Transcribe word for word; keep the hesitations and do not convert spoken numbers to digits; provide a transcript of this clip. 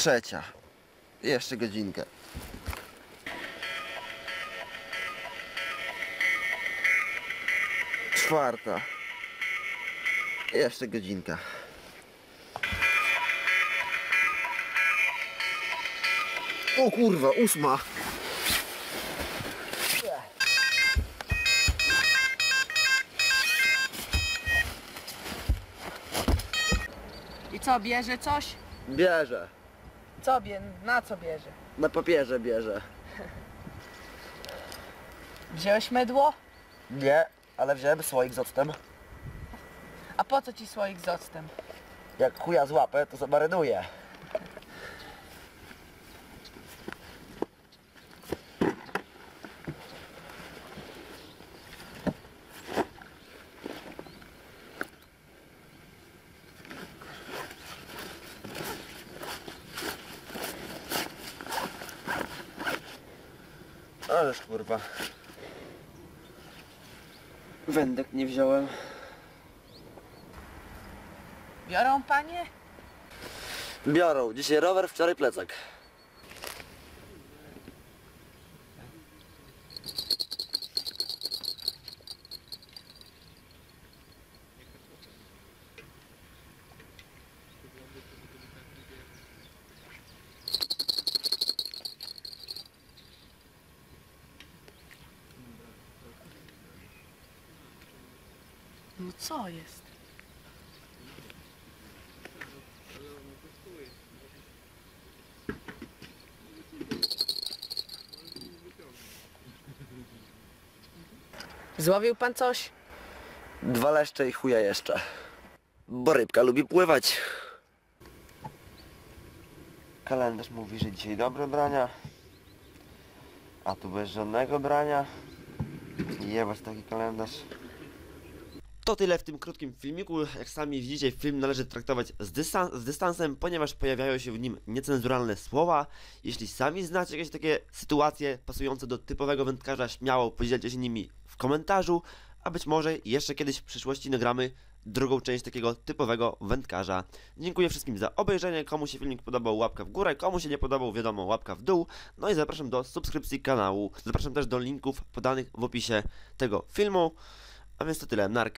Trzecia. Jeszcze godzinkę. Czwarta. Jeszcze godzinka. O kurwa, ósma. I co, bierze coś? Bierze. Co bie... Na co bierze? Na papierze bierze. Wziąłeś mydło? Nie, ale wziąłem słoik z octem. A po co ci słoik z octem? Jak chuja złapę, to zamarynuję. Ależ kurwa. Wędek nie wziąłem. Biorą panie? Biorą. Dzisiaj rower, wczoraj plecak. No co jest? Złowił pan coś? Dwa leszcze i chuja jeszcze. Bo rybka lubi pływać. Kalendarz mówi, że dzisiaj dobre brania. A tu bez żadnego brania. Jebać taki kalendarz. To tyle w tym krótkim filmiku. Jak sami widzicie, film należy traktować z, dystans z dystansem, ponieważ pojawiają się w nim niecenzuralne słowa. Jeśli sami znacie jakieś takie sytuacje pasujące do typowego wędkarza, śmiało podzielcie się nimi w komentarzu, a być może jeszcze kiedyś w przyszłości nagramy drugą część takiego typowego wędkarza. Dziękuję wszystkim za obejrzenie. Komu się filmik podobał, łapka w górę, komu się nie podobał, wiadomo, łapka w dół. No i zapraszam do subskrypcji kanału. Zapraszam też do linków podanych w opisie tego filmu. A więc to tyle. Narka.